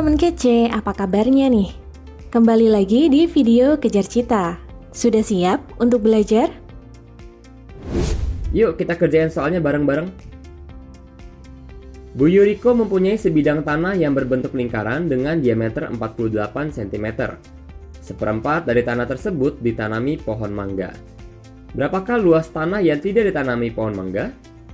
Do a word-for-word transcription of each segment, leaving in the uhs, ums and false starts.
teman kece, apa kabarnya nih? Kembali lagi di video Kejar Cita. Sudah siap untuk belajar? Yuk kita kerjain soalnya bareng-bareng. Bu Yuriko mempunyai sebidang tanah yang berbentuk lingkaran dengan diameter empat puluh delapan sentimeter. Seperempat dari tanah tersebut ditanami pohon mangga. Berapakah luas tanah yang tidak ditanami pohon mangga?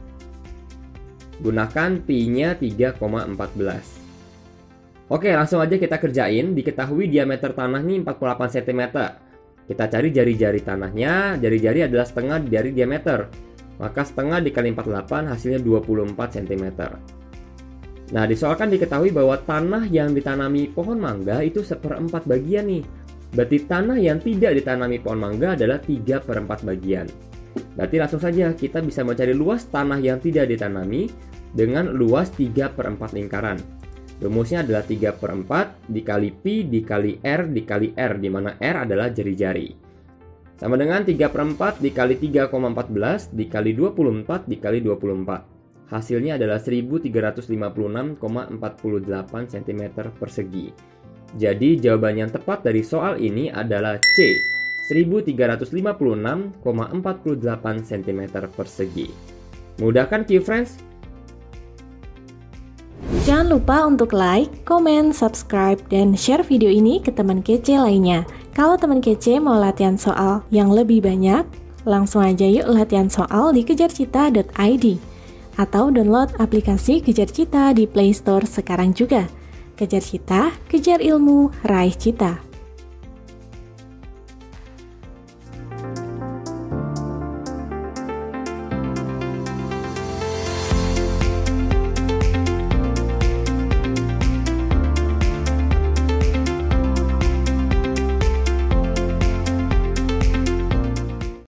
Gunakan pi-nya tiga koma satu empat. Oke, langsung aja kita kerjain. Diketahui diameter tanah ini empat puluh delapan sentimeter. Kita cari jari-jari tanahnya. Jari-jari adalah setengah dari diameter. Maka setengah dikali empat puluh delapan hasilnya dua puluh empat sentimeter. Nah, disoalkan diketahui bahwa tanah yang ditanami pohon mangga itu seperempat bagian nih. Berarti tanah yang tidak ditanami pohon mangga adalah tiga per empat bagian. Berarti langsung saja kita bisa mencari luas tanah yang tidak ditanami dengan luas tiga per empat lingkaran. Rumusnya adalah tiga per empat dikali pi dikali r dikali r, di mana r adalah jari-jari. Sama dengan tiga per empat dikali tiga koma satu empat dikali dua puluh empat dikali dua puluh empat. Hasilnya adalah seribu tiga ratus lima puluh enam koma empat delapan sentimeter persegi. Jadi jawaban yang tepat dari soal ini adalah C, seribu tiga ratus lima puluh enam koma empat delapan sentimeter persegi. Mudah kan Q friends? Jangan lupa untuk like, komen, subscribe, dan share video ini ke teman kece lainnya. Kalau teman kece mau latihan soal yang lebih banyak, langsung aja yuk latihan soal di kejar cita dot i d atau download aplikasi Kejar Cita di Play Store sekarang juga. Kejar Cita, kejar ilmu, raih cita.